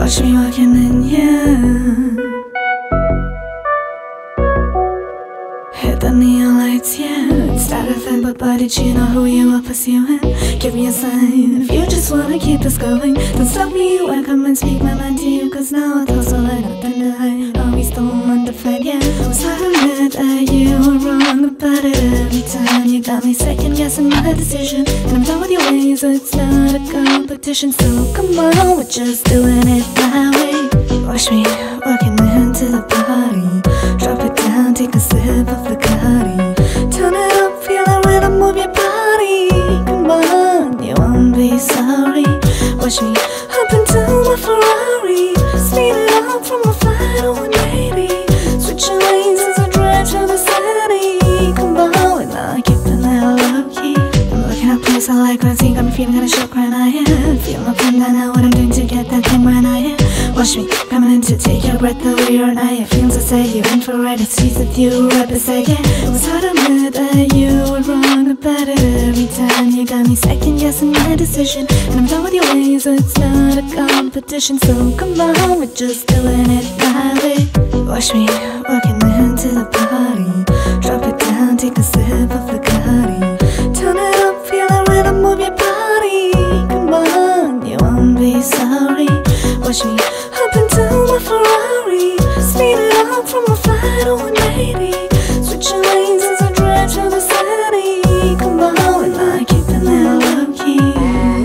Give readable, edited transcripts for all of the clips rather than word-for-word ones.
Watch me walking in, yeah. Hit the neon lights, yeah. It's not a thing, but did you know who you are pursuing? Give me a sign if you just wanna keep this going. Don't stop me when I come and speak my mind to you, cause now I thought so light up in the high. Are we still undefined, yeah? Was I admit that you were wrong about it every time? You got me second guessing my decision, and I'm done with your ways, it's not a competition. So come on, we're just doing it my way. Watch me walking into the party. Drop it down, take a sip of the Bacardi. Turn it up, feel the rhythm, move your body. Come on, you won't be sorry. Watch me hop into my Ferrari. Speed it up from a flight to 180. Switching lanes as I drive to the city. Come on, we're not keeping that low-key. I'm looking at a place I like when I see. Got me feeling kinda shook right now, yeah. Feel my pen, I know what I'm doing to get that thing right now, yeah. Watch me coming in to take your breath away right now. Your feelings, I say you in for right. It's easy with you right beside, yeah. It was hard to admit that you were wrong about it every time. You got me second guessing my decision, and I'm done with your ways, it's not a competition. So come on, we're just doing it my way. Watch me walking into the party. Drop it down, take a sip of the Bacardi. Turn it up, feel the rhythm, move your body. Come on, you won't be sorry. Watch me hop into my Ferrari. Speed it up from a flight to 180. Switching lanes as I drive to the city. Come on, we're not keeping that low-key.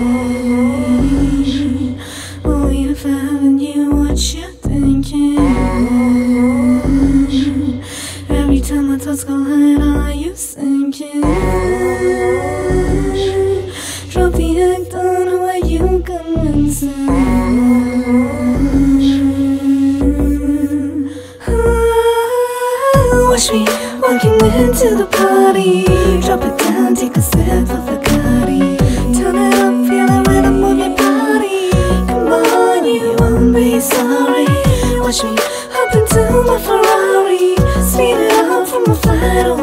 Oh, if I haven't you, what you thinking? Every time my thoughts collide, are you sinking? Drop the act on, who are you convincing? Watch me walking into the party. Drop it down, take a sip of the Bacardi. Turn it up, feel the rhythm, move your body. Come on, you won't be sorry. Watch me hop into my Ferrari. Speed it up from a flight to